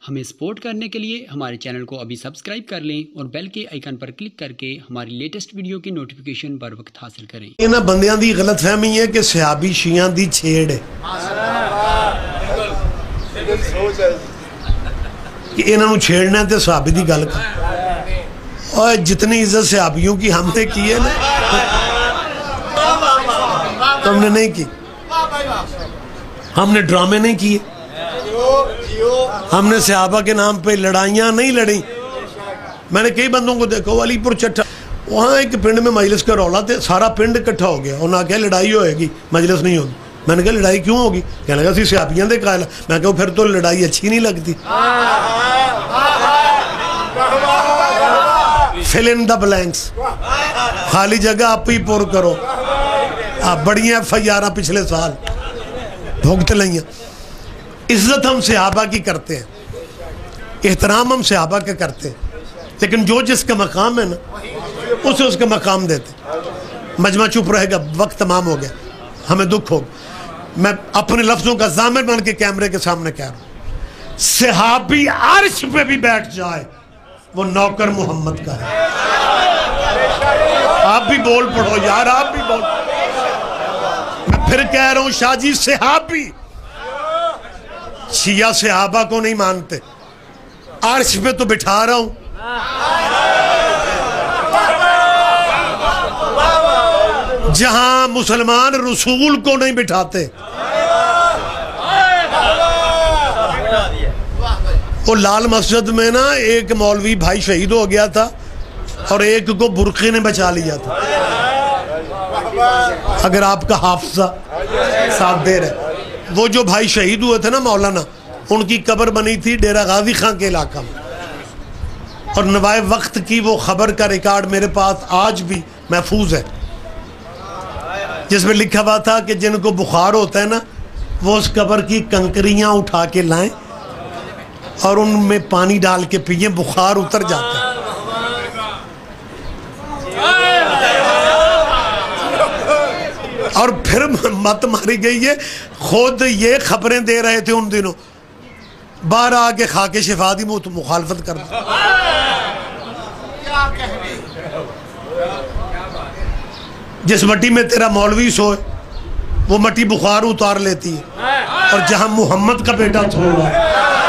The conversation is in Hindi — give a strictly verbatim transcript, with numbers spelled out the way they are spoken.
हमें सपोर्ट करने के लिए हमारे चैनल को अभी सब्सक्राइब कर लें और बेल के आइकन पर क्लिक करके हमारी लेटेस्ट वीडियो की नोटिफिकेशन बर वक्त हासिल करें। इन्हां बंदियां दी गलतफहमी है कि सहाबी शियां दी छेड़ है कि इन्हां नूं छेड़ना ते सहाबी दी गल कर। और जितनी इज्जत सहाबियों की हमने की है ना तुमने नहीं की। हमने ड्रामे नहीं किए, हमने सहाबा के नाम पे लड़ाइयाँ नहीं लड़ी। मैंने कई बंदों को देखो अलीपुर चट्टा वहाँ एक पिंड में मजलिस का रौला थे, सारा पिंड इकट्ठा हो गया। उन्हें आख्या लड़ाई होएगी मजलिस नहीं होगी। मैंने कहा लड़ाई क्यों होगी? कहने लगा सी सहाबियां दे कायल। मैं कहा फिर तो लड़ाई अच्छी नहीं लगती। फिल इन द ब्लैंक्स, खाली जगह आप ही पुर करो। आप बड़ी एफ आई आर पिछले साल भुगत लिया। इज्जत हम सहाबा की करते हैं, एहतराम हम सहाबा के करते हैं, लेकिन जो जिसका मकाम है ना उसे उसका मकाम देते। मजमा चुप रहेगा, वक्त तमाम हो गया, हमें दुख होगा। मैं अपने लफ्जों का ज़ामिर बन के कैमरे के सामने कह रहा हूं, सहाबी अर्श पे भी बैठ जाए वो नौकर मोहम्मद का है। आप भी बोल पड़ो यार, आप भी बोल। मैं फिर कह रहा हूं शाहजी सहाबी शिया सहाबा को नहीं मानते, अर्श पे तो बिठा रहा हूं। जहां मुसलमान रसूल को नहीं बिठाते, वो लाल मस्जिद में ना एक मौलवी भाई शहीद हो गया था और एक को बुरके ने बचा लिया था। अगर आपका हाफजा साथ दे रहे, वो जो भाई शहीद हुए थे ना मौलाना, उनकी कब्र बनी थी डेरा गाजी खां के इलाका में, और नवाए वक्त की वो खबर का रिकॉर्ड मेरे पास आज भी महफूज है, जिसमें लिखा हुआ था कि जिनको बुखार होता है ना वो उस कब्र की कंकरियां उठा के लाएं और उनमें पानी डाल के पिए, बुखार उतर जाता है। और फिर मत मारी गई है, खुद ये खबरें दे रहे थे उन दिनों, बाहर आके खा के शिफा दी मुँह तो मुखालफत कर। जिस मट्टी में तेरा मौलवी सोए वो मट्टी बुखार उतार लेती है, और जहां मोहम्मद का बेटा सोए